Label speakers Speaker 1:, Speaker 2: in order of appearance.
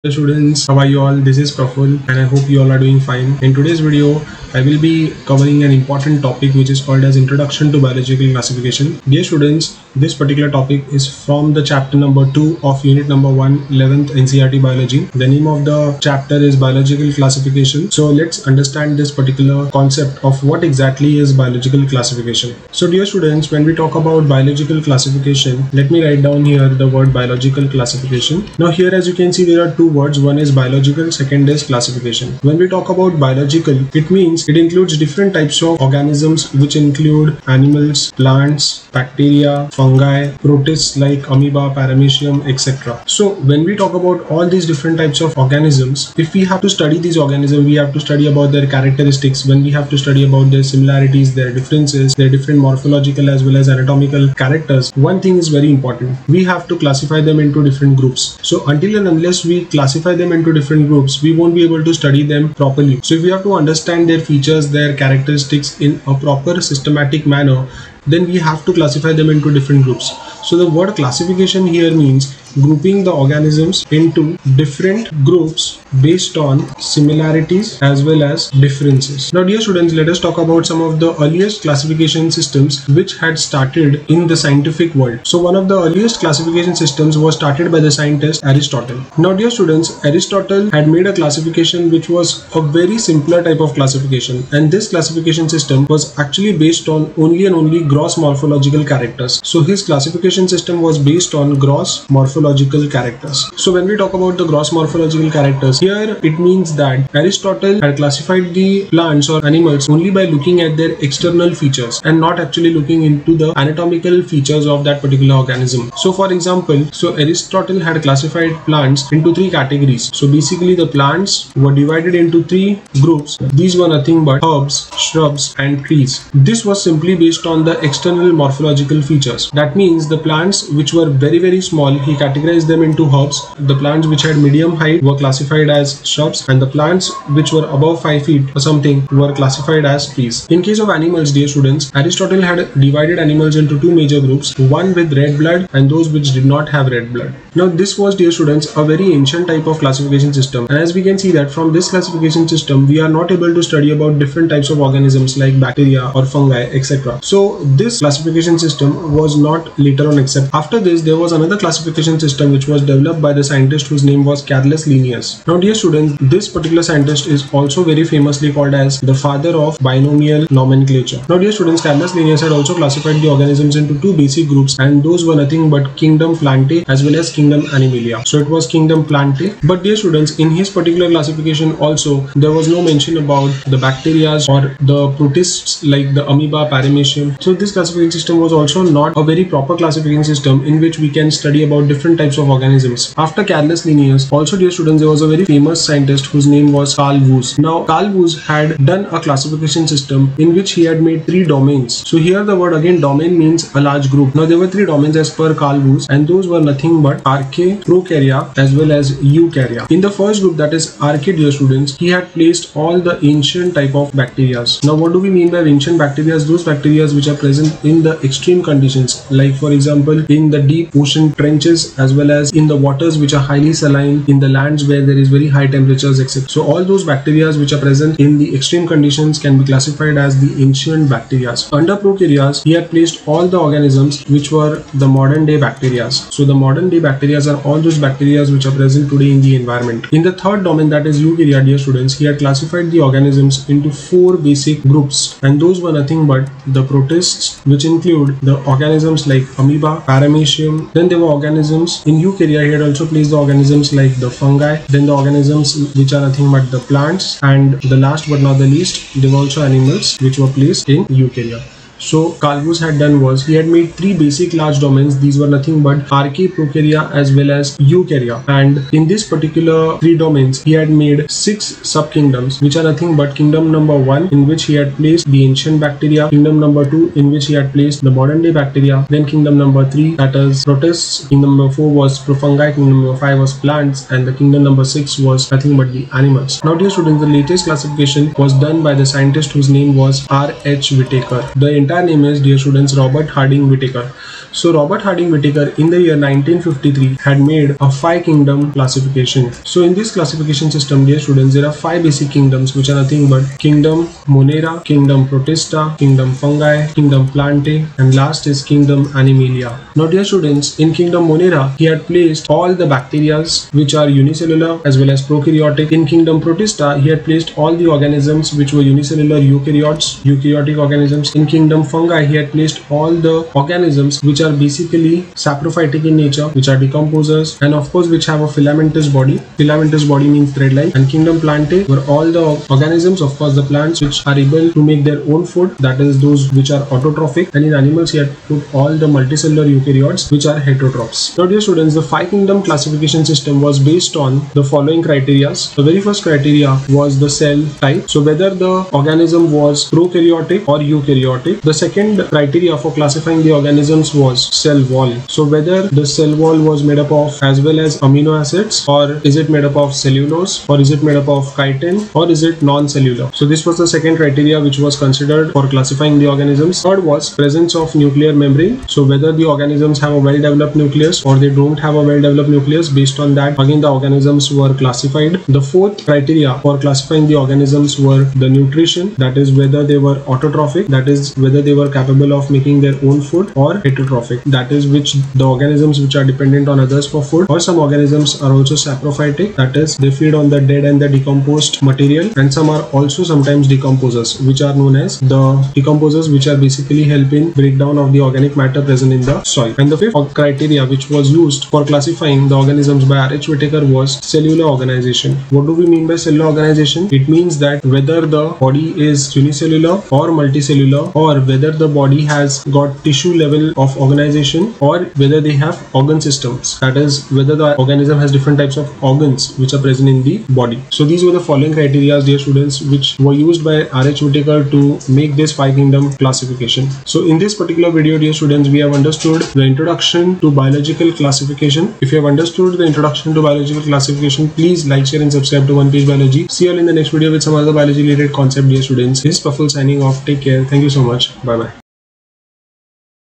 Speaker 1: Hello students, how are you all? This is Praful and I hope you all are doing fine. In today's video, I will be covering an important topic which is called as Introduction to Biological Classification. Dear students, this particular topic is from the chapter number 2 of unit number 1, 11th NCERT Biology. The name of the chapter is Biological Classification. So let's understand this particular concept of what exactly is biological classification. So dear students, when we talk about biological classification, let me write down here the word biological classification. Now here as you can see there are two words. One is biological, second is classification. When we talk about biological, it means it includes different types of organisms which include animals, plants, bacteria, fungi, protists like amoeba, paramecium, etc. So when we talk about all these different types of organisms, if we have to study these organisms, we have to study about their characteristics. When we have to study about their similarities, their differences, their different morphological as well as anatomical characters, one thing is very important. We have to classify them into different groups. So until and unless we classify them into different groups, we won't be able to study them properly. So if we have to understand their features, their characteristics in a proper systematic manner, then we have to classify them into different groups. So the word classification here means grouping the organisms into different groups based on similarities as well as differences. Now dear students, let us talk about some of the earliest classification systems which had started in the scientific world. So one of the earliest classification systems was started by the scientist Aristotle. Now dear students, Aristotle had made a classification which was a very simpler type of classification, and this classification system was actually based on only and only gross morphological characters. So his classification system was based on gross morphological characters. So when we talk about the gross morphological characters, here it means that Aristotle had classified the plants or animals only by looking at their external features and not actually looking into the anatomical features of that particular organism. So for example, Aristotle had classified plants into three categories. So basically the plants were divided into three groups. These were nothing but herbs, shrubs and trees. This was simply based on the external morphological features. That means the plants which were very small, he categorized them into herbs. The plants which had medium height were classified as shrubs, and the plants which were above 5 feet or something were classified as trees. In case of animals, dear students, Aristotle had divided animals into two major groups, one with red blood and those which did not have red blood. Now this was, dear students, a very ancient type of classification system, and as we can see that from this classification system we are not able to study about different types of organisms like bacteria or fungi, etc. So this classification system was not later on accepted. After this, there was another classification system which was developed by the scientist whose name was Carolus. Now dear students, this particular scientist is also very famously called as the father of binomial nomenclature. Now dear students, Carolus had also classified the organisms into two basic groups, and those were nothing but kingdom Plantae as well as kingdom Animalia. So it was kingdom Plantae. But dear students, in his particular classification also there was no mention about the bacteria or the protists like the amoeba, paramecium. So this classification system was also not a very proper classification system in which we can study about different types of organisms. After Carolus, also dear students, there was a very famous scientist whose name was Carl Woese. Now Carl Woese had done a classification system in which he had made three domains. So here the word again domain means a large group. Now there were three domains as per Carl Woese, and those were nothing but archaea, prokarya as well as eukarya. In the first group, that is archaea, dear students, he had placed all the ancient type of bacteria. Now what do we mean by ancient bacteria? Those bacteria which are present in the extreme conditions, like for example in the deep ocean trenches as well as in the waters which are highly saline, in the lands where there is very high temperatures, etc. So all those bacteria which are present in the extreme conditions can be classified as the ancient bacteria. Under prokarya, he had placed all the organisms which were the modern day bacteria. So the modern day bacteria are all those bacteria which are present today in the environment. In the third domain, that is eukarya, dear students, he had classified the organisms into four basic groups, and those were nothing but the protists, which include the organisms like amoeba, paramecium. Then there were organisms in eukarya. He had also placed the organisms like the fungi, then the organisms which are nothing but the plants, and the last but not the least, there were also animals which were placed in eukarya. So Carl Woese had done was he had made three basic large domains. These were nothing but archaea, prokarya as well as eukarya, and in this particular three domains he had made 6 subkingdoms, which are nothing but kingdom number 1, in which he had placed the ancient bacteria, kingdom number 2, in which he had placed the modern day bacteria, then kingdom number 3, that is protists, kingdom number 4 was profungi, kingdom number 5 was plants, and the kingdom number 6 was nothing but the animals. Now dear students, the latest classification was done by the scientist whose name was R.H. Whittekar. The entire name is, dear students, Robert Harding Whittekar. So Robert Harding Whittekar in the year 1953 had made a 5 kingdom classification. So in this classification system, dear students, there are 5 basic kingdoms which are nothing but kingdom Monera, kingdom Protista, kingdom Fungi, kingdom Plantae, and last is kingdom Animalia. Now dear students, in kingdom Monera, he had placed all the bacteria which are unicellular as well as prokaryotic. In kingdom Protista, he had placed all the organisms which were unicellular eukaryotic organisms. In kingdom Fungi, he had placed all the organisms which are basically saprophytic in nature, which are decomposers, and of course which have a filamentous body. Filamentous body means thread-like. And kingdom Plantae were all the organisms, of course the plants, which are able to make their own food, that is those which are autotrophic. And in animals, he had put all the multicellular eukaryotes which are heterotrophs. Now dear students, the 5 kingdom classification system was based on the following criteria. The very first criteria was the cell type, so whether the organism was prokaryotic or eukaryotic. The second criteria for classifying the organisms was cell wall, so whether the cell wall was made up of as well as amino acids, or is it made up of cellulose, or is it made up of chitin, or is it non-cellular. So this was the second criteria which was considered for classifying the organisms. Third was presence of nuclear membrane, so whether the organisms have a well-developed nucleus or they don't have a well-developed nucleus. Based on that, again, the organisms were classified. The fourth criteria for classifying the organisms were the nutrition, that is whether they were autotrophic, that is whether they were capable of making their own food, or heterotrophic, that is which the organisms which are dependent on others for food, or some organisms are also saprophytic, that is they feed on the dead and the decomposed material, and some are also sometimes decomposers, which are known as the decomposers, which are basically helping breakdown of the organic matter present in the soil. And the fifth criteria which was used for classifying the organisms by R.H. Whittekar was cellular organization. What do we mean by cellular organization? It means that whether the body is unicellular or multicellular, or whether the body has got tissue level of organization, or whether they have organ systems, that is whether the organism has different types of organs which are present in the body. So these were the following criteria, dear students, which were used by R.H. Whittekar to make this 5 kingdom classification. So in this particular video, dear students, we have understood the introduction to biological classification. If you have understood the introduction to biological classification, please like, share and subscribe to One Page Biology. See you all in the next video with some other biology related concept, dear students. This is Praful signing off. Take care. Thank you so much. Bye bye.